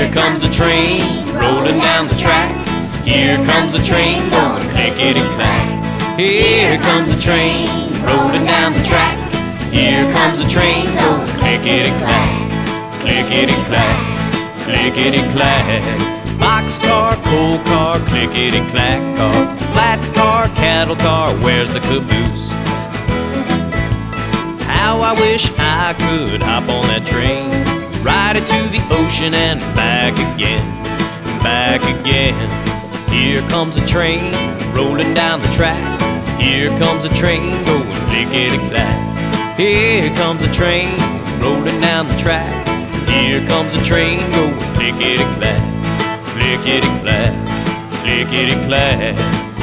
Here comes the train rolling down the track. Here comes the train going clickety clack. Here comes the train rolling down the track. Here comes the train going clickety clack. Clickety clack, clickety clack. Boxcar, coal car, clickety clack car. Flat car, cattle car, where's the caboose? How I wish I could hop on that train, ride it to the ocean and back again, back again. Here comes a train rolling down the track. Here comes a train going clickety clack. Here comes a train rolling down the track. Here comes a train going clickety clack. Clickety clack, clickety clack.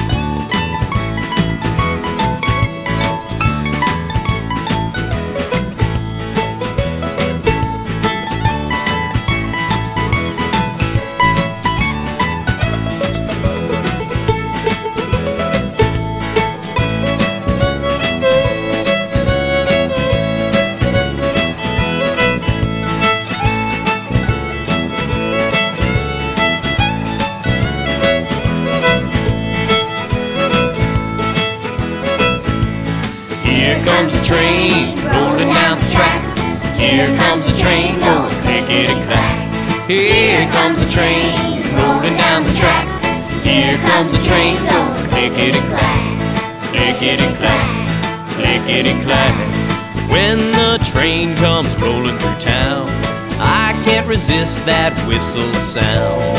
Here comes the train rolling down the track. Here comes the train going clickety clack. Here comes the train rolling down the track. Here comes the train going clickety clack. Clickety clack, clickety clack. When the train comes rolling through town, I can't resist that whistle sound.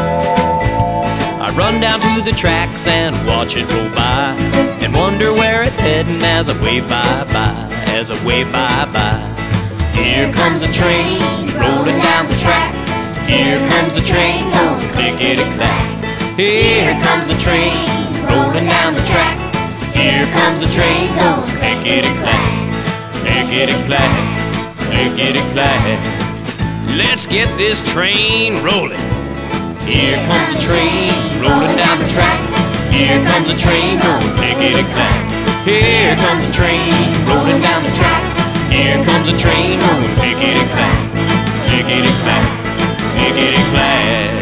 I run down to the tracks and watch it roll by, and wonder where it's heading as I wave bye-bye, as I wave bye-bye. Here comes the train rolling down the track. Here comes the train going clickety clack. Here comes the train rolling down the track. Here comes the train going clickety clack. Clickety clack, clickety clack. Let's get this train rolling. Here comes the train rolling down the track. Here comes the train going clickety clack. Here comes the train rolling down the track. Here comes the train going clickety clack. Clickety clack, clickety clack.